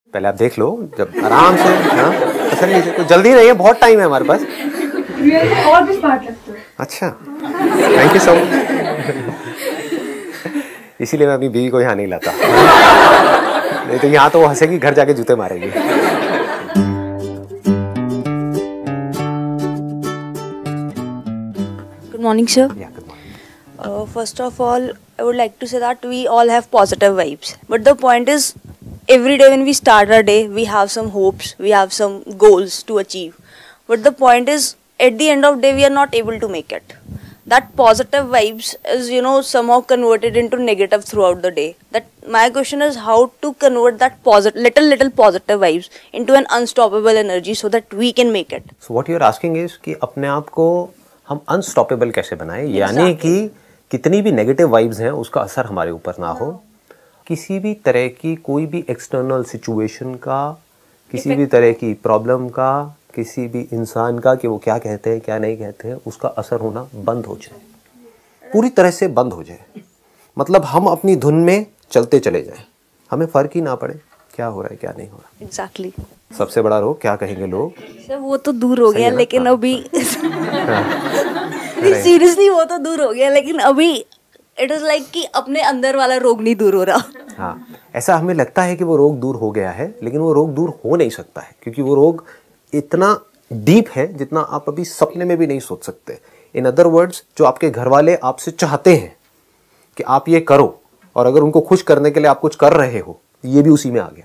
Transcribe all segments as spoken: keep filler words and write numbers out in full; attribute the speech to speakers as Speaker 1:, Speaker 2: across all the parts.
Speaker 1: पहले आप देख लो, जब आराम से हाँ तसल्ली से, तो जल्दी नहीं है, बहुत टाइम है हमारे पास।
Speaker 2: और भी स्मार्ट लगते हो।
Speaker 1: अच्छा, थैंक यू सो मच। इसीलिए मैं अपनी बीवी को यहाँ नहीं लाता, नहीं तो यहाँ तो वो हंसेगी, घर जाके जूते मारेगी।
Speaker 3: Good morning, sir.
Speaker 1: Yeah, good morning.
Speaker 3: Uh, first of all, I would like to say that we all have positive vibes. But the point is, every day when we start our day, we have some hopes, we have some goals to achieve. But the point is, at the end of the day, we are not able to make it. That positive vibes is, you know, somehow converted into negative throughout the day. That my question is how to convert that positive, little little positive vibes into an unstoppable energy so that we can make it.
Speaker 1: So what you are asking is कि अपने आप को हम unstoppable कैसे बनाएं, यानी कि कितनी भी नेगेटिव वाइब्स हैं उसका असर हमारे ऊपर ना हो, किसी भी तरह की कोई भी एक्सटर्नल सिचुएशन का, किसी भी तरह की प्रॉब्लम का, किसी भी इंसान का कि वो क्या कहते हैं क्या नहीं कहते हैं, उसका असर होना बंद हो जाए, पूरी तरह से बंद हो जाए। मतलब हम अपनी धुन में चलते चले जाएं, हमें फर्क ही ना पड़े क्या हो रहा है क्या नहीं हो रहा।
Speaker 3: Exactly.
Speaker 1: सबसे बड़ा रोग क्या कहेंगे लोग?
Speaker 3: सर वो तो दूर हो गया, लेकिन
Speaker 1: हाँ।
Speaker 3: अभी सीरियसली वो तो दूर हो गया, लेकिन अभी इट इज लाइक कि अपने अंदर वाला रोग नहीं दूर हो रहा।
Speaker 1: हाँ, ऐसा हमें लगता है कि वो रोग दूर हो गया है, लेकिन वो रोग दूर हो नहीं सकता है, क्योंकि वो रोग इतना डीप है जितना आप अभी सपने में भी नहीं सोच सकते। इन अदर वर्ड्स, जो आपके घर वाले आपसे चाहते हैं कि आप ये करो, और अगर उनको खुश करने के लिए आप कुछ कर रहे हो, ये भी उसी में आ गया।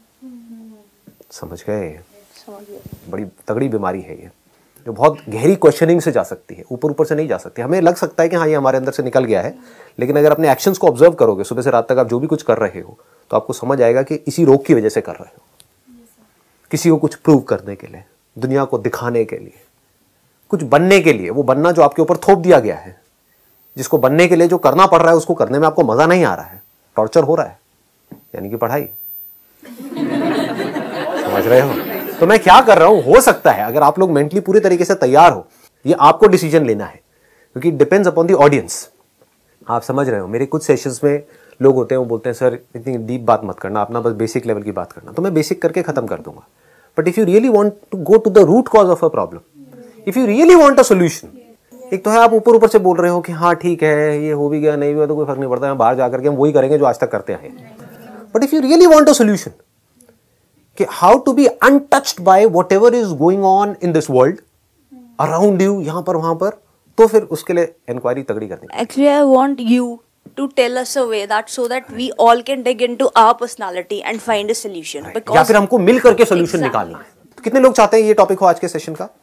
Speaker 1: समझ गए? बड़ी तगड़ी बीमारी है ये, जो बहुत गहरी क्वेश्चनिंग से जा सकती है, ऊपर ऊपर से नहीं जा सकती। हमें लग सकता है कि हाँ ये हमारे अंदर से निकल गया है, लेकिन अगर अपने एक्शंस को ऑब्जर्व करोगे सुबह से रात तक आप जो भी कुछ कर रहे हो, तो आपको समझ आएगा कि इसी रोग की वजह से कर रहे हो। किसी को कुछ प्रूव करने के लिए, दुनिया को दिखाने के लिए, कुछ बनने के लिए, वो बनना जो आपके ऊपर थोप दिया गया है, जिसको बनने के लिए जो करना पड़ रहा है उसको करने में आपको मजा नहीं आ रहा है, टॉर्चर हो रहा है, यानी कि पढ़ाई। समझ रहे हो? तो मैं क्या कर रहा हूं, हो सकता है अगर आप लोग मेंटली पूरी तरीके से तैयार हो, ये आपको डिसीजन लेना है, क्योंकि डिपेंड्स अपॉन द ऑडियंस। आप समझ रहे हो, मेरे कुछ सेशंस में लोग होते हैं वो बोलते हैं सर इतनी डीप बात मत करना, अपना बस बेसिक लेवल की बात करना, तो मैं बेसिक करके खत्म कर दूंगा। But if you really want to go to the root cause of a problem, if you really want a solution, एक तो है आप ऊपर ऊपर से बोल रहे हो कि हाँ ठीक है ये हो भी गया नहीं हुआ तो कोई फर्क नहीं पड़ता है, बाहर जाकर के हम वही करेंगे जो आज तक करते आए। But if you really want a solution कि how to be untouched by whatever is going on in this world around you, यहां पर वहां पर, तो फिर उसके लिए इंक्वायरी तगड़ी करनी।
Speaker 3: Actually I want you to tell us a way that so that we all can dig into our personality and find a solution.
Speaker 1: Right.
Speaker 3: Because
Speaker 1: या फिर हमको मिल करके सोल्यूशन
Speaker 3: exactly.
Speaker 1: निकालना है। तो कितने लोग चाहते हैं ये टॉपिक हो आज के सेशन का?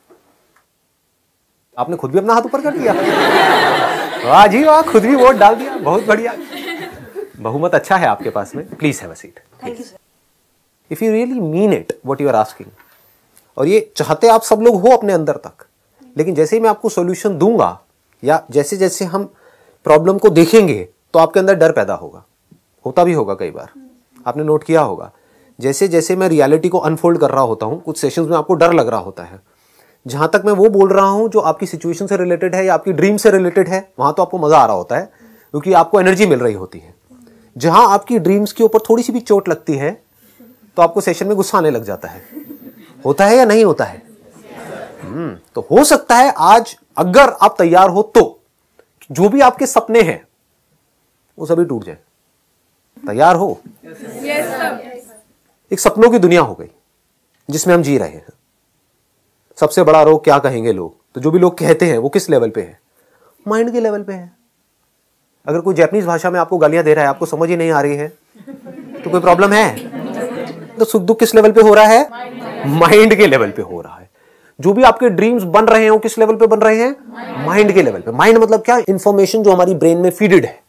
Speaker 1: आपने खुद भी अपना हाथ ऊपर कर दिया। वाह जी वाह, खुद भी वोट डाल दिया, बहुत बढ़िया। बहुमत अच्छा है आपके पास में। Please have a seat.
Speaker 3: Thank you, sir.
Speaker 1: If you really mean it what you are asking, और ये चाहते आप सब लोग हो अपने अंदर तक, लेकिन जैसे ही मैं आपको सोल्यूशन दूंगा या जैसे जैसे हम प्रॉब्लम को देखेंगे तो आपके अंदर डर पैदा होगा, होता भी होगा कई बार, आपने नोट किया होगा। जैसे जैसे मैं रियलिटी को अनफोल्ड कर रहा होता हूं, कुछ सेशंस में आपको डर लग रहा होता है, जहां तक मैं वो बोल रहा हूं जो आपकी सिचुएशन से रिलेटेड है या आपकी ड्रीम से रिलेटेड है, वहां तो आपको मजा आ रहा होता है क्योंकि आपको एनर्जी मिल रही होती है। जहां आपकी ड्रीम्स के ऊपर थोड़ी सी भी चोट लगती है तो आपको सेशन में गुस्सा आने लग जाता है। होता है या नहीं होता है? हम्म तो हो सकता है आज अगर आप तैयार हो तो जो भी आपके सपने हैं वो सभी टूट जाए। तैयार हो?
Speaker 2: Yes, sir.
Speaker 1: एक सपनों की दुनिया हो गई जिसमें हम जी रहे हैं। सबसे बड़ा रोग क्या कहेंगे लोग? तो जो भी लोग कहते हैं वो किस लेवल पे है? माइंड के लेवल पे है। अगर कोई जापानीज भाषा में आपको गालियां दे रहा है, आपको समझ ही नहीं आ रही है, तो कोई प्रॉब्लम है? तो सुख दुख किस लेवल पे हो रहा है? माइंड के लेवल पे हो रहा है। जो भी आपके ड्रीम्स बन रहे हैं वो किस लेवल पे बन रहे हैं? माइंड के लेवल पे। माइंड मतलब क्या? इंफॉर्मेशन जो हमारी ब्रेन में फीडेड है,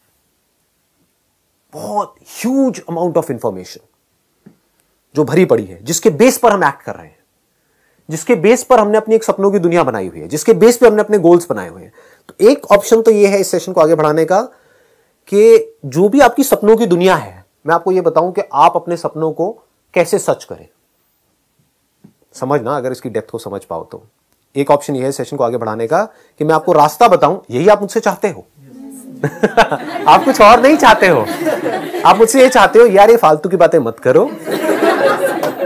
Speaker 1: बहुत ह्यूज अमाउंट ऑफ इंफॉर्मेशन जो भरी पड़ी है, जिसके बेस पर हम एक्ट कर रहे हैं, जिसके बेस पर हमने अपनी एक सपनों की दुनिया बनाई हुई है, जिसके बेस पे हमने अपने गोल्स बनाए हुए हैं। तो एक ऑप्शन तो ये है इस सेशन को आगे बढ़ाने का कि जो भी आपकी सपनों की दुनिया है, मैं आपको ये बताऊं कि आप अपने सपनों को कैसे सच करें। समझना, अगर इसकी डेप्थ को समझ पाओ तो एक ऑप्शन ये है सेशन को आगे बढ़ाने का कि मैं आपको रास्ता बताऊं। यही आप मुझसे चाहते हो। आप कुछ और नहीं चाहते हो, आप मुझसे ये चाहते हो यार ये फालतू की बातें मत करो,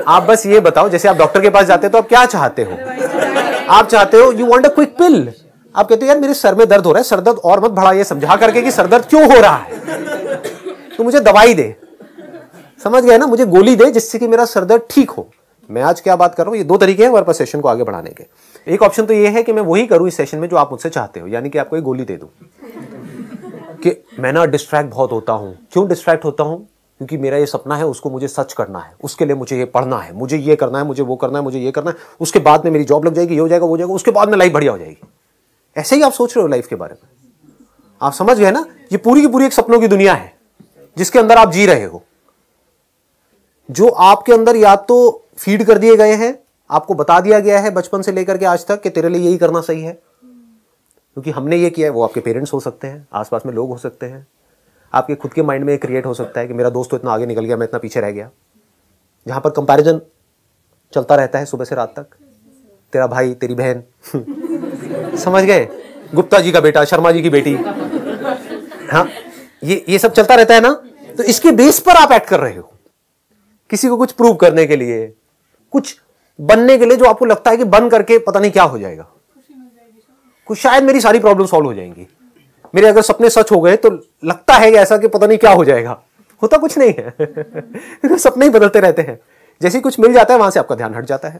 Speaker 1: आप बस ये बताओ, जैसे आप डॉक्टर के पास जाते हो तो आप क्या चाहते हो? आप चाहते हो, you want a quick pill. आप कहते हो यार मेरे सर में दर्द हो रहा है, सर दर्द और मत बढ़ा, ये समझा करके कि सर दर्द क्यों हो रहा है, तो मुझे दवाई दे। समझ गए ना, मुझे गोली दे जिससे कि मेरा सर दर्द ठीक हो। मैं आज क्या बात कर रहा हूं, ये दो तरीके हैं हमारे पास सेशन को आगे बढ़ाने के। एक ऑप्शन तो ये है कि मैं वही करूं इस सेशन में जो आप मुझसे चाहते हो, यानी कि आपको एक गोली दे दूं कि मैं ना डिस्ट्रैक्ट बहुत होता हूं। क्यों डिस्ट्रैक्ट होता हूं? क्योंकि मेरा ये सपना है, उसको मुझे सच करना है, उसके लिए मुझे ये पढ़ना है, मुझे ये करना है, मुझे वो करना है, मुझे ये करना है, उसके बाद में मेरी जॉब लग जाएगी, ये हो जाएगा, वो हो जाएगा, उसके बाद में लाइफ बढ़िया हो जाएगी। ऐसे ही आप सोच रहे हो लाइफ के बारे में। आप समझ गए ना, ये पूरी की पूरी एक सपनों की दुनिया है जिसके अंदर आप जी रहे हो, जो आपके अंदर या तो फीड कर दिए गए हैं, आपको बता दिया गया है बचपन से लेकर के आज तक कि तेरे लिए यही करना सही है, क्योंकि हमने ये किया है। वो आपके पेरेंट्स हो सकते हैं, आसपास में लोग हो सकते हैं, आपके खुद के माइंड में क्रिएट हो सकता है कि मेरा दोस्त तो इतना आगे निकल गया, मैं इतना पीछे रह गया। जहां पर कंपैरिजन चलता रहता है सुबह से रात तक, तेरा भाई, तेरी बहन समझ गए, गुप्ता जी का बेटा, शर्मा जी की बेटी, हाँ, ये ये सब चलता रहता है ना। तो इसके बेस पर आप एक्ट कर रहे हो, किसी को कुछ प्रूव करने के लिए, कुछ बनने के लिए, जो आपको लगता है कि बन करके पता नहीं क्या हो जाएगा, कुछ शायद मेरी सारी प्रॉब्लम सॉल्व हो जाएंगी, मेरे अगर सपने सच हो गए तो लगता है ऐसा कि पता नहीं क्या हो जाएगा। होता कुछ नहीं है सपने ही बदलते रहते हैं। जैसे ही कुछ मिल जाता है वहां से आपका ध्यान हट जाता है।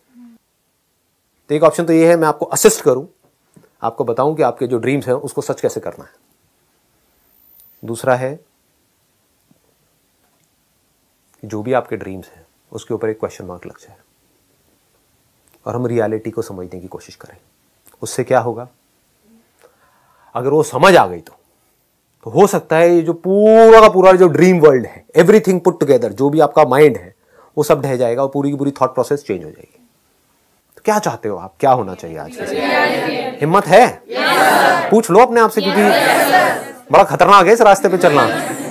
Speaker 1: तो एक ऑप्शन तो ये है, मैं आपको असिस्ट करूं, आपको बताऊं कि आपके जो ड्रीम्स हैं उसको सच कैसे करना है। दूसरा है कि जो भी आपके ड्रीम्स हैं उसके ऊपर एक क्वेश्चन मार्क लग जाए और हम रियलिटी को समझने की कोशिश करें। उससे क्या होगा, अगर वो समझ आ गई तो तो हो सकता है ये जो पूरा का पूरा जो ड्रीम वर्ल्ड है, एवरीथिंग पुट टुगेदर, जो भी आपका माइंड है वो सब ढह जाएगा और पूरी की पूरी थॉट प्रोसेस चेंज हो जाएगी। तो क्या चाहते हो आप, क्या होना चाहिए आज के समय? हिम्मत है? yes, पूछ लो अपने आप से, क्योंकि yes, बड़ा खतरनाक है इस रास्ते पे चलना।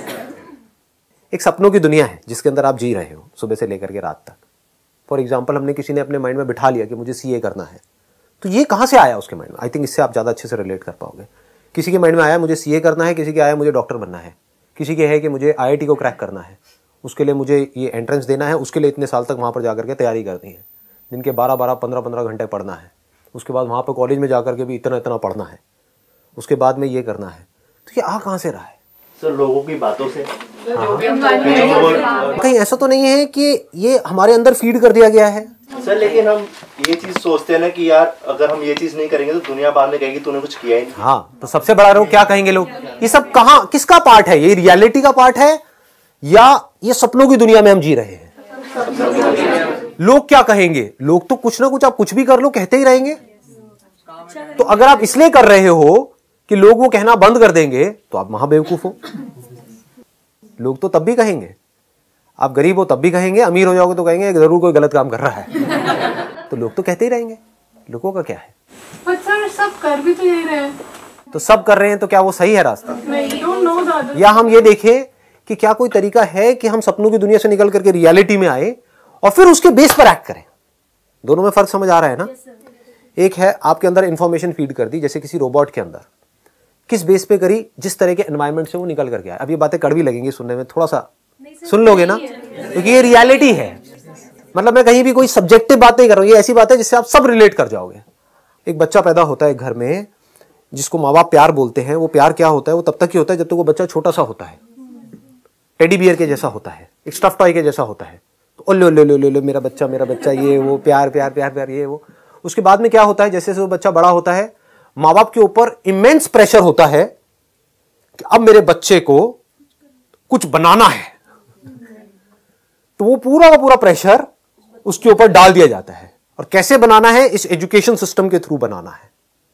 Speaker 1: एक सपनों की दुनिया है जिसके अंदर आप जी रहे हो सुबह से लेकर के रात तक। फॉर एग्जाम्पल, हमने किसी ने अपने माइंड में बिठा लिया कि मुझे सीए करना है, तो ये कहां से आया उसके माइंड में? आई थिंक इससे आप ज्यादा अच्छे से रिलेट कर पाओगे। किसी के माइंड में आया मुझे सीए करना है, किसी के आया मुझे डॉक्टर बनना है, किसी के है कि मुझे आईआईटी को क्रैक करना है, उसके लिए मुझे ये एंट्रेंस देना है, उसके लिए इतने साल तक वहां पर जाकर के तैयारी करनी है, दिन के बारह बारह पंद्रह पंद्रह घंटे पढ़ना है, उसके बाद वहां पर कॉलेज में जाकर के भी इतना इतना पढ़ना है, उसके बाद में ये करना है। तो ये आ कहां से रहा है?
Speaker 4: सर लोगों की बातों से।
Speaker 1: हाँ। कहीं ऐसा तो नहीं है कि ये हमारे अंदर फीड कर दिया गया है?
Speaker 4: सर लेकिन हम ये चीज सोचते हैं ना कि यार अगर हम ये चीज नहीं करेंगे तो दुनिया बाद में कहेगी तूने कुछ किया ही नहीं।
Speaker 1: हाँ, तो सबसे बड़ा रोग क्या कहेंगे लोग? ये सब कहां, किसका पार्ट है? ये रियलिटी का पार्ट है या ये सपनों की दुनिया में हम जी रहे हैं? लोग क्या कहेंगे? लोग तो कुछ ना कुछ, आप कुछ भी कर लो कहते ही रहेंगे। तो अगर आप इसलिए कर रहे हो कि लोग वो कहना बंद कर देंगे तो आप महाबेवकूफ हो। लोग तो तब भी कहेंगे, आप गरीब हो तब भी कहेंगे, अमीर हो जाओगे तो कहेंगे जरूर कोई गलत काम कर रहा है। तो लोग तो कहते ही रहेंगे, लोगों का क्या है?
Speaker 2: पर सर सब कर भी तो यही रहे हैं।
Speaker 1: तो सब कर रहे हैं तो क्या वो सही है रास्ता?
Speaker 2: नहीं, don't know the other.
Speaker 1: या हम ये देखें कि क्या कोई तरीका है कि हम सपनों की दुनिया से निकल करके रियलिटी में आए और फिर उसके बेस पर एक्ट करें? दोनों में फर्क समझ आ रहा है ना? एक है आपके अंदर इंफॉर्मेशन फीड कर दी, जैसे किसी रोबोट के अंदर, किस बेस पे करी, जिस तरह के एनवायरनमेंट से वो निकल करके आया। अब ये बातें कड़वी लगेंगी सुनने में, थोड़ा सा सुन लोगे ना, क्योंकि ये रियलिटी है। मतलब मैं कहीं भी कोई सब्जेक्टिव बात नहीं कर रहा हूं, ये ऐसी बात है जिससे आप सब रिलेट कर जाओगे। एक बच्चा पैदा होता है घर में, जिसको माँ बाप प्यार बोलते हैं। वो प्यार क्या होता है? वो तब तक ही होता है जब तक वो बच्चा छोटा सा होता है, टेडी बियर के जैसा होता है, एक स्टफ टॉय के जैसा होता है। तो ओ लो लो लो लो मेरा बच्चा, मेरा बच्चा, ये वो प्यार प्यार प्यार प्यार ये वो। उसके बाद में क्या होता है? जैसे जैसे वो बच्चा बड़ा होता है, माँ बाप के ऊपर इमेंस प्रेशर होता है कि अब मेरे बच्चे को कुछ बनाना है। तो वो पूरा का पूरा प्रेशर उसके ऊपर डाल दिया जाता है। और कैसे बनाना है? इस एजुकेशन सिस्टम के थ्रू बनाना है।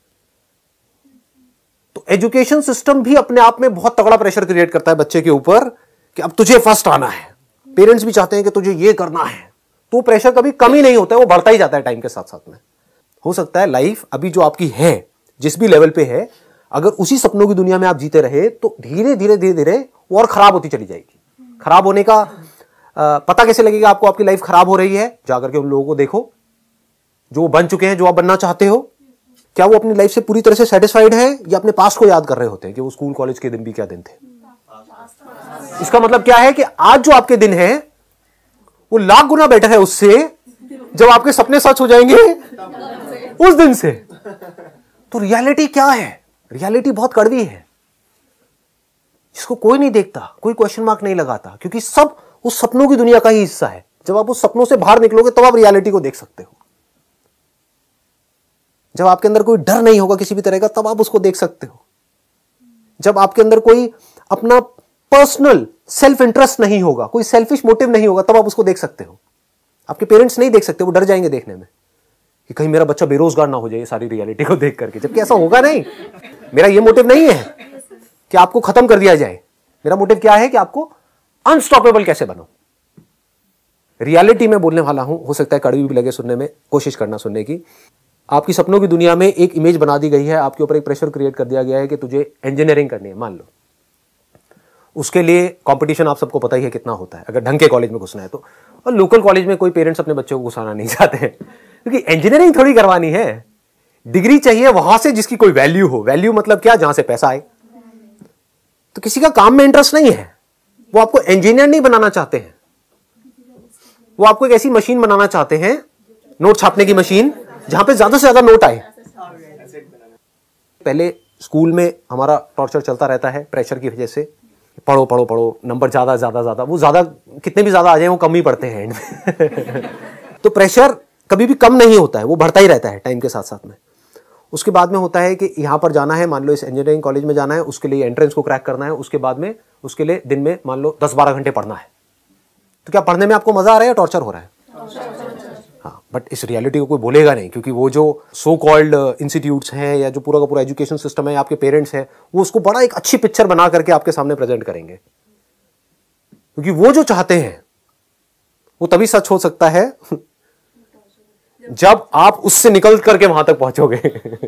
Speaker 1: तो एजुकेशन सिस्टम भी अपने आप में बहुत तगड़ा प्रेशर क्रिएट करता है बच्चे के ऊपर कि अब तुझे फर्स्ट आना है। पेरेंट्स भी चाहते हैं कि तुझे ये करना है। तो प्रेशर कभी कमी नहीं होता है, वो बढ़ता ही जाता है टाइम के साथ साथ में। हो सकता है लाइफ अभी जो आपकी है, जिस भी लेवल पे है, अगर उसी सपनों की दुनिया में आप जीते रहे तो धीरे धीरे धीरे धीरे वो और खराब होती चली जाएगी। खराब होने का आ, पता कैसे लगेगा आपको आपकी लाइफ खराब हो रही है? जाकर के उन लोगों को देखो जो बन चुके हैं, जो आप बनना चाहते हो। क्या वो अपनी लाइफ से पूरी तरह से सेटिस्फाइड है या अपने पास्ट को याद कर रहे होते हैं कि वो स्कूल कॉलेज के दिन भी क्या दिन थे? इसका मतलब क्या है कि आज जो आपके दिन है वो लाख गुना बेटर है उससे जब आपके सपने सच हो जाएंगे उस दिन से। तो रियलिटी क्या है? रियलिटी बहुत कड़वी है, जिसको कोई नहीं देखता, कोई क्वेश्चन मार्क नहीं लगाता, क्योंकि सब उस सपनों की दुनिया का ही हिस्सा है। जब आप उस सपनों से बाहर निकलोगे तब आप रियलिटी को देख सकते हो। जब आपके अंदर कोई डर नहीं होगा किसी भी तरह का, तब आप उसको देख सकते हो। जब आपके अंदर कोई अपना पर्सनल सेल्फ इंटरेस्ट नहीं होगा, कोई सेल्फिश मोटिव नहीं होगा, तब आप उसको देख सकते हो। आपके पेरेंट्स नहीं देख सकते, वो डर जाएंगे देखने में कि कहीं मेरा बच्चा बेरोजगार ना हो जाए सारी रियलिटी को देख करके, जबकि ऐसा होगा नहीं। मेरा ये मोटिव नहीं है कि आपको खत्म कर दिया जाए। मेरा मोटिव क्या है कि आपको अनस्टॉपेबल कैसे बनो। रियलिटी में बोलने वाला हूं, हो सकता है कड़वी भी लगे सुनने में, कोशिश करना सुनने की। आपकी सपनों की दुनिया में एक इमेज बना दी गई है, आपके ऊपर एक प्रेशर क्रिएट कर दिया गया है कि तुझे इंजीनियरिंग करनी है, मान लो। उसके लिए कंपटीशन आप सबको पता ही है कितना होता है, अगर ढंग के कॉलेज में घुसना है तो। और लोकल कॉलेज में कोई पेरेंट्स अपने बच्चों को घुसाना नहीं चाहते हैं, क्योंकि इंजीनियरिंग थोड़ी करवानी है। डिग्री चाहिए वहां से जिसकी कोई वैल्यू हो। वैल्यू मतलब क्या? जहां से पैसा आए। तो किसी का काम में इंटरेस्ट नहीं है, वो आपको इंजीनियर नहीं बनाना चाहते हैं, वो आपको एक ऐसी मशीन बनाना चाहते हैं, नोट छापने की मशीन, जहां पे ज्यादा से ज्यादा नोट आए। पहले स्कूल में हमारा टॉर्चर चलता रहता है प्रेशर की वजह से, पढ़ो पढ़ो पढ़ो, नंबर ज्यादा ज्यादा ज्यादा, वो ज्यादा कितने भी ज्यादा आ जाए वो कम ही पढ़ते हैं एंड में। तो प्रेशर कभी भी कम नहीं होता है, वो बढ़ता ही रहता है टाइम के साथ साथ में। उसके बाद में होता है कि यहां पर जाना है, मान लो इस इंजीनियरिंग कॉलेज में जाना है, उसके लिए एंट्रेंस को क्रैक करना है, उसके बाद में उसके लिए दिन में मान लो दस बारह घंटे पढ़ना है। तो क्या पढ़ने में आपको मजा आ रहा है या टॉर्चर हो रहा है? हाँ, बट इस रियलिटी को कोई बोलेगा नहीं, क्योंकि वो जो सो कॉल्ड इंस्टीट्यूट्स हैं या जो पूरा का पूरा एजुकेशन सिस्टम है, आपके पेरेंट्स हैं, वो उसको बड़ा एक अच्छी पिक्चर बना करके आपके सामने प्रेजेंट करेंगे। क्योंकि वो जो चाहते हैं वो तभी सच हो सकता है जब आप उससे निकल करके वहां तक पहुंचोगे।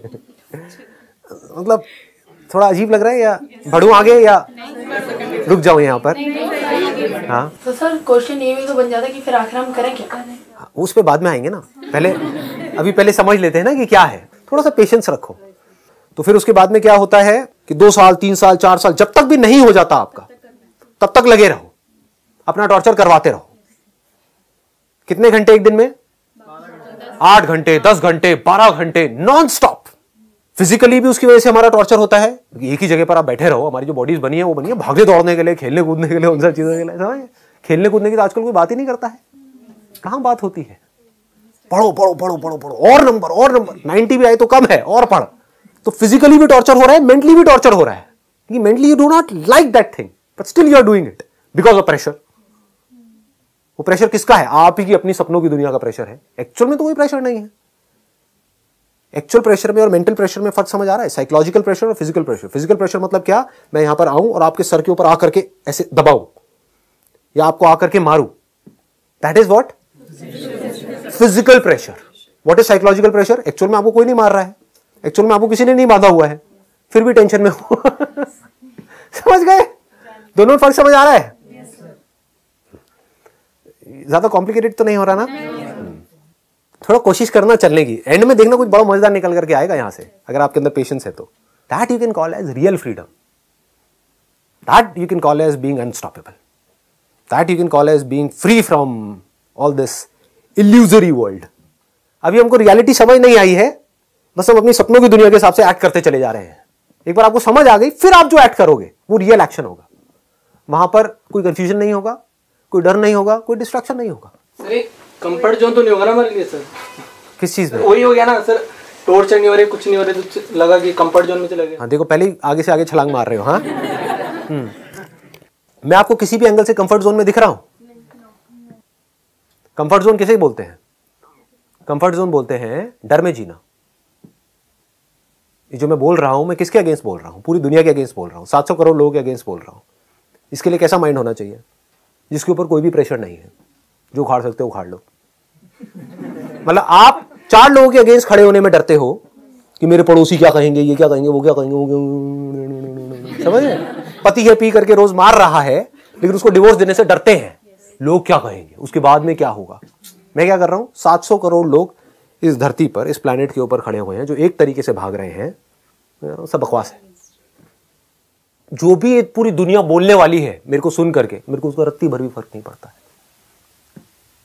Speaker 1: मतलब थोड़ा अजीब लग रहा है या बढ़ूं आगे या रुक जाऊं यहां पर? हाँ,
Speaker 2: तो सर क्वेश्चन ये भी तो बन जाता है कि फिर आखिर हम करें क्या?
Speaker 1: उस पे बाद में आएंगे ना, पहले अभी पहले समझ लेते हैं ना कि क्या है। थोड़ा सा पेशेंस रखो। तो फिर उसके बाद में क्या होता है कि दो साल तीन साल चार साल जब तक भी नहीं हो जाता आपका, तब तक लगे रहो, अपना टॉर्चर करवाते रहो। कितने घंटे एक दिन में? आठ घंटे, दस घंटे, बारह घंटे नॉन स्टॉप। फिजिकली भी उसकी वजह से हमारा टॉर्चर होता है, क्योंकि एक ही जगह पर आप बैठे रहो। हमारी जो बॉडीज बनी है वो बनी है भागने दौड़ने के लिए, खेलने कूदने के लिए, उन सब चीजों के लिए। समझ? खेलने कूदने की तो आजकल कोई बात ही नहीं करता है। कहां बात होती है? पढ़ो पढ़ो पढ़ो पढ़ो पढ़ो, और नंबर और नंबर, नाइंटी भी आए तो कम है, और पढ़। तो फिजिकली भी टॉर्चर हो रहा है, मेंटली भी टॉर्चर हो रहा है, क्योंकि mentally you do not like that thing, but still you are doing it because of pressure. वो प्रेशर किसका है? आप ही की अपनी सपनों की दुनिया का प्रेशर है। एक्चुअल में तो कोई प्रेशर नहीं है। एक्चुअल प्रेशर में और मेंटल प्रेशर में फर्क समझ आ रहा है? साइकोलॉजिकल प्रेशर और फिजिकल प्रेशर। फिजिकल प्रेशर मतलब क्या? मैं यहां पर आऊं और आपके सर के ऊपर आकर के ऐसे दबाऊं या आपको आकर के मारूं, that is what? Physical pressure. What is psychological pressure? Actual में आपको कोई नहीं मार रहा है, एक्चुअल में आपको किसी ने नहीं बांधा हुआ है, फिर भी टेंशन में हो। समझ गए? दोनों फर्क समझ आ रहा है? ज्यादा कॉम्प्लिकेटेड तो नहीं हो रहा ना? थोड़ा कोशिश करना चलने की, एंड में देखना कुछ बड़ा मजेदार निकल करके आएगा यहां से, अगर आपके अंदर पेशेंस है तो। That you can call as real freedom, that you can call as being unstoppable, that you can call as being free from all this illusory world. अभी हमको रियलिटी समझ नहीं आई है, बस हम अपनी सपनों की दुनिया के हिसाब से एक्ट करते चले जा रहे हैं। एक बार आपको समझ आ गई, फिर आप जो एक्ट करोगे वो रियल एक्शन होगा। वहां पर कोई कंफ्यूजन नहीं होगा, कोई डर नहीं होगा, कोई डिस्ट्रैक्शन नहीं होगा।
Speaker 5: सर कंफर्ट जोन तो नहीं होगा ना हमारे लिए सर?
Speaker 1: किस चीज में?
Speaker 5: वही हो गया ना सर, टॉर्चर नहीं हो रही, कुछ नहीं हो रही, तो लगा कि कंफर्ट जोन में चले गए।
Speaker 1: हाँ देखो, पहले ही आगे से आगे छलांग मार रहे हो। हाँ, हम्म मैं आपको किसी भी एंगल से कंफर्ट जोन में दिख रहा हूं? कंफर्ट जोन किसे बोलते हैं? कंफर्ट जोन बोलते हैं डर में जीना। ये जो मैं बोल रहा हूं, मैं किसके अगेंस्ट बोल रहा हूं? पूरी दुनिया के अगेंस्ट बोल रहा हूं, सात सौ करोड़ लोगों के अगेंस्ट बोल रहा हूं। इसके लिए कैसा माइंड होना चाहिए? जिसके ऊपर कोई भी प्रेशर नहीं है, जो उखाड़ सकते हो उखाड़ लो। मतलब आप चार लोगों के अगेंस्ट खड़े होने में डरते हो कि मेरे पड़ोसी क्या कहेंगे, ये क्या कहेंगे, वो क्या कहेंगे, वो क्या, समझ रहे? पति है पी करके रोज मार रहा है, लेकिन उसको डिवोर्स देने से डरते हैं, लोग क्या कहेंगे, उसके बाद में क्या होगा। मैं क्या कर रहा हूं? सात सौ करोड़ लोग इस धरती पर, इस प्लैनेट के ऊपर खड़े हुए हैं, जो एक तरीके से भाग रहे हैं। सब बकवास है। जो भी पूरी दुनिया बोलने वाली है, मेरे को सुन करके, मेरे को उसका रत्ती भर भी फर्क नहीं पड़ता है।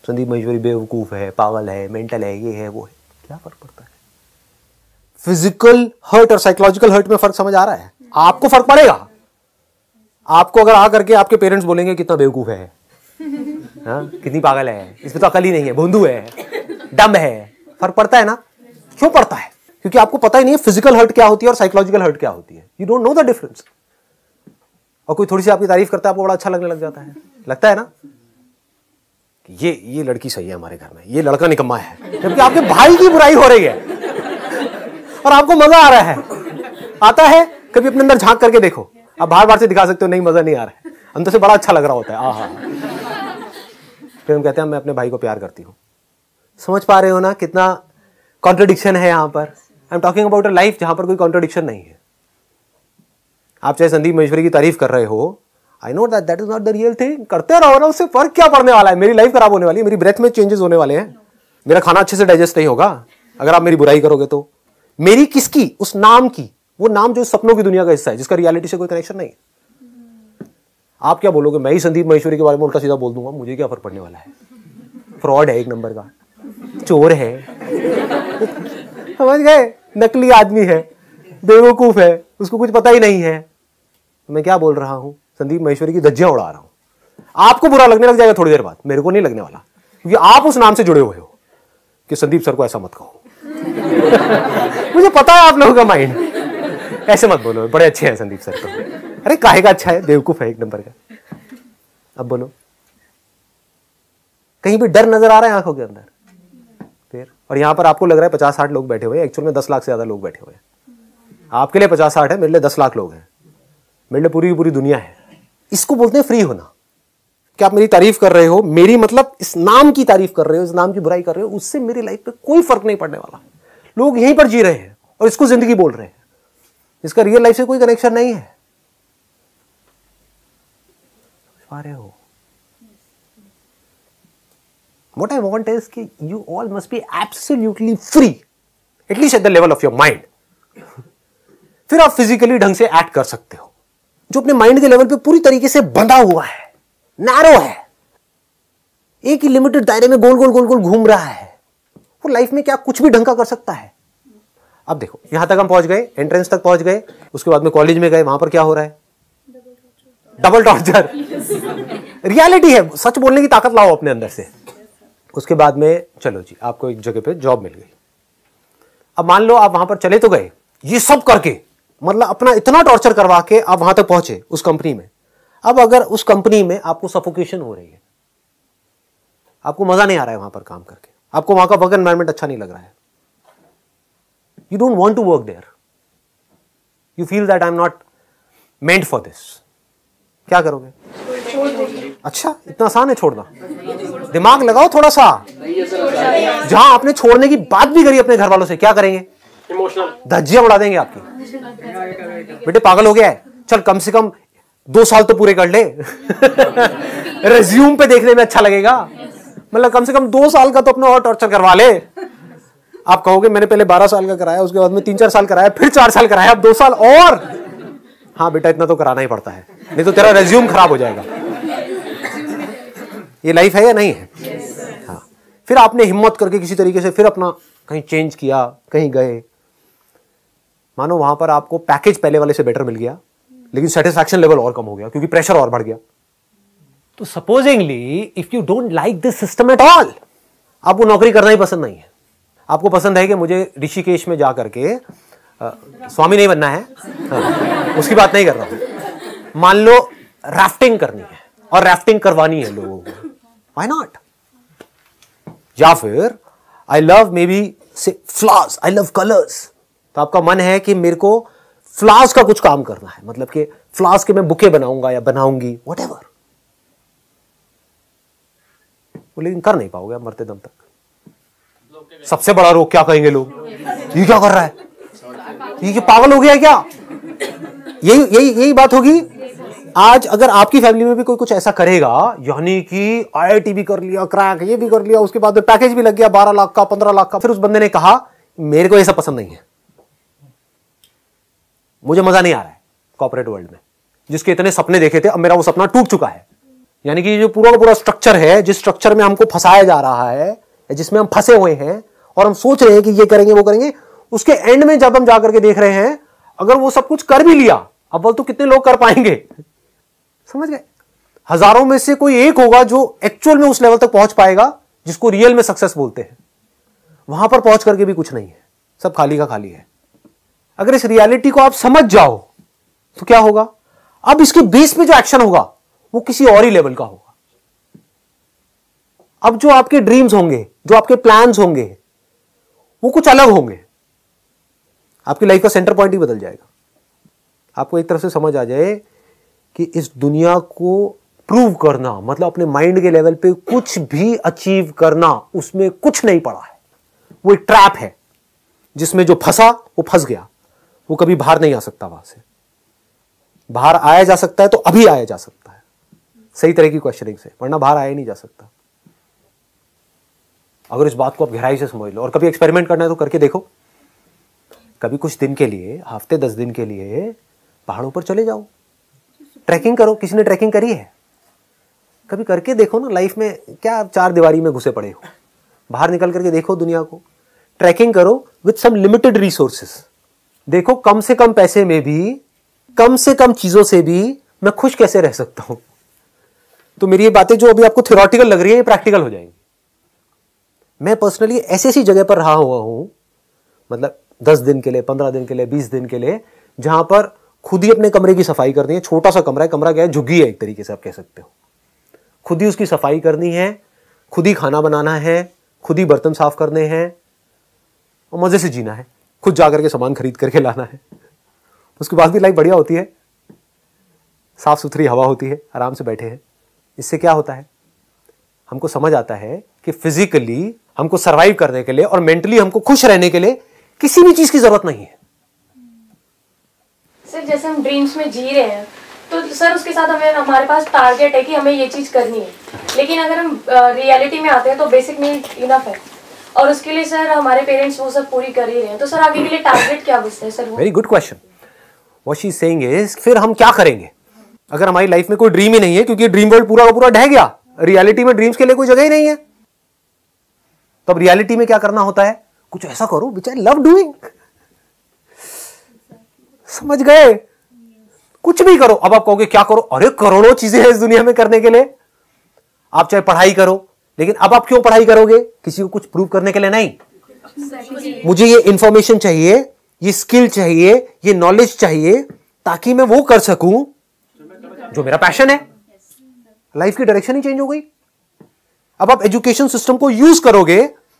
Speaker 1: संदीप महेश्वरी बेवकूफ है, पागल है, मेंटल है, ये है, वो है, क्या फर्क पड़ता है? फिजिकल हर्ट और साइकोलॉजिकल हर्ट में फर्क समझ आ रहा है? आपको फर्क पड़ेगा। आपको अगर आ करके आपके पेरेंट्स बोलेंगे कितना बेवकूफ है, हाँ, कितनी पागल है, इसमें तो अकल ही नहीं है, भोंदू है, डम है, फर्क पड़ता है ना? क्यों पड़ता है? क्योंकि आपको पता ही नहीं है फिजिकल हर्ट क्या होती है और साइकोलॉजिकल हर्ट क्या होती है। You don't know the difference. और कोई थोड़ी सी आपकी तारीफ करता है, आपको बड़ा अच्छा लगने लग जाता है, लगता है ना ये ये लड़की सही है हमारे घर में, ये लड़का निकम्मा है, जबकि आपके भाई की बुराई हो रही है और आपको मजा आ रहा है। आता है? कभी अपने अंदर झांक करके देखो। आप बाहर बाहर से दिखा सकते हो नहीं मजा नहीं आ रहा है, अंदर से बड़ा अच्छा लग रहा होता है। आहा, फिर हम कहते हैं मैं अपने भाई को प्यार करती हूँ। समझ पा रहे हो ना कितना कॉन्ट्रडिक्शन है यहाँ पर? I am talking about a life जहां पर कोई कॉन्ट्रडिक्शन नहीं है। आप चाहे संदीप महेश्वरी की तारीफ कर रहे हो, I know that that is not the real thing, करते रहो ना, उससे फर्क क्या पड़ने वाला है? मेरी लाइफ खराब होने वाली है, मेरी ब्रेथ में चेंजेस होने वाले हैं, मेरा खाना अच्छे से डाइजेस्ट नहीं होगा अगर आप मेरी बुराई करोगे तो। मेरी किसकी? उस नाम की, वो नाम जो सपनों की दुनिया का हिस्सा है, जिसका रियलिटी से कोई कनेक्शन नहीं। आप क्या बोलोगे? मैं ही संदीप महेश्वरी के बारे में उल्टा सीधा बोल दूंगा, मुझे क्या फर्क पड़ने वाला है? फ्रॉड है एक नंबर का, चोर है, समझ गए? नकली आदमी है, बेवकूफ है, उसको कुछ पता ही नहीं है। मैं क्या बोल रहा हूं? संदीप महेश्वरी की धज्जियां उड़ा रहा हूं। आपको बुरा लगने लग जाएगा थोड़ी देर बाद, मेरे को नहीं लगने वाला, क्योंकि आप उस नाम से जुड़े हुए हो कि संदीप सर को ऐसा मत कहो। मुझे पता है आप लोगों का माइंड, ऐसे मत बोलो, बड़े अच्छे हैं संदीप सर तो। अरे काहे का अच्छा है, बेवकूफ है एक नंबर का। अब बोलो, कहीं भी डर नजर आ रहा है आंखों के अंदर? फिर और यहां पर आपको लग रहा है पचास साठ लोग बैठे हुए हैं, एक्चुअल में दस लाख से ज्यादा लोग बैठे हुए हैं। आपके लिए पचास साठ है, मेरे लिए दस लाख लोग हैं, मेरे लिए पूरी की पूरी दुनिया है। इसको बोलते हैं फ्री होना। क्या आप मेरी तारीफ कर रहे हो, मेरी मतलब इस नाम की तारीफ कर रहे हो, इस नाम की बुराई कर रहे हो, उससे मेरी लाइफ पे कोई फर्क नहीं पड़ने वाला। लोग यहीं पर जी रहे हैं और इसको जिंदगी बोल रहे हैं, इसका रियल लाइफ से कोई कनेक्शन नहीं है। पा रहे हो? What I want is कि you all must be absolutely free, at least at the level of your mind. फिर आप फिजिकली ढंग से एक्ट कर सकते हो। जो अपने माइंड के लेवल पे पूरी तरीके से बंधा हुआ है, नैरो है, एक ही लिमिटेड दायरे में गोल गोल गोल गोल घूम रहा है, वो लाइफ में क्या कुछ भी ढंग का कर सकता है? अब देखो, यहां तक हम पहुंच गए, एंट्रेंस तक पहुंच गए, उसके बाद में कॉलेज में गए, वहां पर क्या हो रहा है? Double torture. रियलिटी है, सच बोलने की ताकत लाओ अपने अंदर से। उसके बाद में चलो जी, आपको एक जगह पे जॉब मिल गई। अब मान लो आप वहां पर चले तो गए, ये सब करके, मतलब अपना इतना टॉर्चर करवा के आप वहां तक पहुंचे उस कंपनी में। अब अगर उस कंपनी में आपको सफोकेशन हो रही है, आपको मजा नहीं आ रहा है वहां पर काम करके, आपको वहां का वर्क एनवायरनमेंट अच्छा नहीं लग रहा है, you don't want to work there, you feel that I am not meant for this, क्या करोगे? अच्छा, इतना आसान है छोड़ना? दिमाग लगाओ थोड़ा सा। जहां आपने छोड़ने की बात भी करी अपने घर वालों से, क्या करेंगे? इमोशनल धज्जियां उड़ा देंगे आपकी। बेटे पागल हो गया है, चल कम से कम दो साल तो पूरे कर ले। रेज्यूम पे देखने में अच्छा लगेगा, मतलब कम से कम दो साल का तो अपना और टॉर्चर करवा ले। आप कहोगे मैंने पहले बारह साल का कराया, उसके बाद में तीन चार साल कराया, फिर चार साल कराया, अब दो साल और। हाँ बेटा, इतना तो कराना ही पड़ता है, नहीं तो तेरा रेज्यूम खराब हो जाएगा। ये लाइफ है या नहीं है? yes. हाँ, फिर आपने हिम्मत करके किसी तरीके से फिर अपना कहीं चेंज किया, कहीं गए, मानो वहां पर आपको पैकेज पहले वाले से बेटर मिल गया, लेकिन सेटिस्फैक्शन लेवल और कम हो गया क्योंकि प्रेशर और बढ़ गया। तो supposingly if you don't like this system at all, आपको नौकरी करना ही पसंद नहीं है, आपको पसंद है कि मुझे ऋषिकेश में जाकर के आ, स्वामी नहीं बनना है, हाँ, उसकी बात नहीं कर रहा हूं। मान लो राफ्टिंग करनी है और राफ्टिंग करवानी है लोगों को, व्हाई नॉट? या फिर I love maybe say flowers, I love colours, तो आपका मन है कि मेरे को फ्लावर्स का कुछ काम करना है, मतलब कि फ्लावर्स के मैं बुके बनाऊंगा या बनाऊंगी, व्हाटएवर। वो लेकिन कर नहीं पाओगे आप मरते दम तक। सबसे बड़ा रोग क्या कहेंगे लोग, ये क्या कर रहा है, ये क्या पागल हो गया है क्या? यही यही यही बात होगी। आज अगर आपकी फैमिली में भी कोई कुछ ऐसा करेगा, यानी कि आई आई टी भी कर लिया, क्रैक ये भी कर लिया, उसके बाद में पैकेज भी लग गया बारह लाख का, पंद्रह लाख का, फिर उस बंदे ने कहा मेरे को ये सब पसंद नहीं है, मुझे मजा नहीं आ रहा है कॉर्पोरेट वर्ल्ड में, जिसके इतने सपने देखे थे अब मेरा वो सपना टूट चुका है, यानी कि जो पूरा का पूरा स्ट्रक्चर है, जिस स्ट्रक्चर में हमको फंसाया जा रहा है या जिसमें हम फंसे हुए हैं और हम सोच रहे हैं कि ये करेंगे वो करेंगे, उसके एंड में जब हम जाकर के देख रहे हैं अगर वो सब कुछ कर भी लिया, अब बोल तो कितने लोग कर पाएंगे? समझ गए? हजारों में से कोई एक होगा जो एक्चुअल में उस लेवल तक पहुंच पाएगा जिसको रियल में सक्सेस बोलते हैं। वहां पर पहुंच करके भी कुछ नहीं है, सब खाली का खाली है। अगर इस रियलिटी को आप समझ जाओ तो क्या होगा? अब इसके बेस पे जो एक्शन होगा वो किसी और ही लेवल का होगा। अब जो आपके ड्रीम्स होंगे, जो आपके प्लान्स होंगे, वो कुछ अलग होंगे। आपकी लाइफ का सेंटर पॉइंट ही बदल जाएगा। आपको एक तरह से समझ आ जाए कि इस दुनिया को प्रूव करना मतलब अपने माइंड के लेवल पे कुछ भी अचीव करना, उसमें कुछ नहीं पड़ा है। वो एक ट्रैप है जिसमें जो फंसा वो फंस गया, वो कभी बाहर नहीं आ सकता। वहां से बाहर आया जा सकता है तो अभी आया जा सकता है सही तरह की क्वेश्चनिंग से, वरना बाहर आया नहीं जा सकता। अगर इस बात को आप गहराई से समझ लो और कभी एक्सपेरिमेंट करना है तो करके देखो। कभी कुछ दिन के लिए, हफ्ते दस दिन के लिए पहाड़ों पर चले जाओ, ट्रैकिंग करो। किसी ने ट्रैकिंग करी है? कभी करके देखो ना। लाइफ में क्या चार दीवारी में घुसे पड़े हो? बाहर निकल करके देखो दुनिया को, ट्रैकिंग करो विद सम लिमिटेड रिसोर्सेस। देखो कम से कम पैसे में भी, कम से कम चीजों से भी मैं खुश कैसे रह सकता हूं। तो मेरी ये बातें जो अभी आपको थ्योरेटिकल लग रही है, ये प्रैक्टिकल हो जाएंगी। मैं पर्सनली ऐसी ऐसी जगह पर रहा हुआ हूं, मतलब दस दिन के लिए, पंद्रह दिन के लिए, बीस दिन के लिए, जहां पर खुद ही अपने कमरे की सफाई करनी है। छोटा सा कमरा है, कमरा क्या है, झुग्गी है एक तरीके से आप कह सकते हो। खुद ही उसकी सफाई करनी है, खुद ही खाना बनाना है, खुद ही बर्तन साफ करने हैं और मजे से जीना है। खुद जाकर के सामान खरीद करके लाना है। उसके बाद भी लाइफ बढ़िया होती है, साफ सुथरी हवा होती है, आराम से बैठे हैं। इससे क्या होता है? हमको समझ आता है कि फिजिकली हमको सरवाइव करने के लिए और मेंटली हमको खुश रहने के लिए किसी भी चीज की जरूरत नहीं है।
Speaker 2: सर जैसे हम ड्रीम्स में जी रहे हैं तो सर उसके साथ हमें, हमारे पास टारगेट है कि हमें ये चीज करनी है, लेकिन अगर हम रियलिटी में आते हैं तो बेसिक नीड इनफ है और उसके लिए सर हमारे पेरेंट्स वो सब पूरी कर ही रहे हैं, तो सर आगे के लिए टारगेट क्या बचता है sir?
Speaker 1: Very good question. What she is saying is, फिर हम क्या करेंगे अगर हमारी लाइफ में कोई ड्रीम ही नहीं है? क्योंकि ड्रीम वर्ल्ड पूरा का पूरा ढह गया, रियलिटी में ड्रीम्स के लिए कोई जगह ही नहीं है। तो अब रियलिटी में क्या करना होता है? कुछ ऐसा करो विच आई लव डूइंग। समझ गए? कुछ भी करो। अब आप कहोगे क्या करो? अरे करोड़ों चीजें हैं इस दुनिया में करने के लिए। आप चाहे पढ़ाई करो, लेकिन अब आप क्यों पढ़ाई करोगे? किसी को कुछ प्रूव करने के लिए नहीं। मुझे ये इंफॉर्मेशन चाहिए, ये स्किल चाहिए, ये नॉलेज चाहिए, ताकि मैं वो कर सकूं जो मेरा पैशन है। लाइफ की डायरेक्शन ही चेंज हो गई। अब आप एजुकेशन सिस्टम को यूज करोगे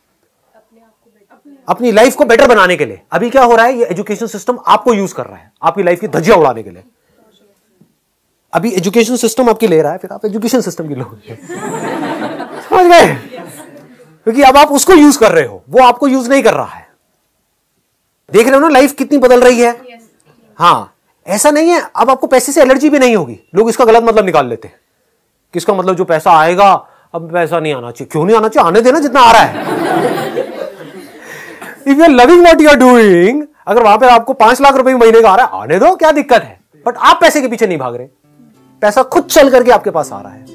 Speaker 1: अपनी लाइफ को बेटर बनाने के लिए। अभी क्या हो रहा है? ये एजुकेशन सिस्टम आपको यूज कर रहा है आपकी लाइफ की धज्जियां उड़ाने के लिए। अभी एजुकेशन सिस्टम आपकी ले रहा है, फिर आप एजुकेशन सिस्टम की लोगे। समझ गए? क्योंकि अब आप उसको यूज कर रहे हो, वो आपको यूज नहीं कर रहा है। देख रहे हो ना लाइफ कितनी बदल रही है। हाँ, ऐसा नहीं है अब आपको पैसे से एलर्जी भी नहीं होगी। लोग इसका गलत मतलब निकाल लेते हैं। किसका मतलब जो पैसा आएगा, अब पैसा नहीं आना चाहिए। क्यों नहीं आना चाहिए? आने देना जितना आ रहा है। If you are loving what you are doing, अगर वहां पे आपको पांच लाख रुपए महीने का आ रहा है, आने दो, क्या दिक्कत है? बट आप पैसे के पीछे नहीं भाग रहे, पैसा खुद चल करके आपके पास आ रहा है।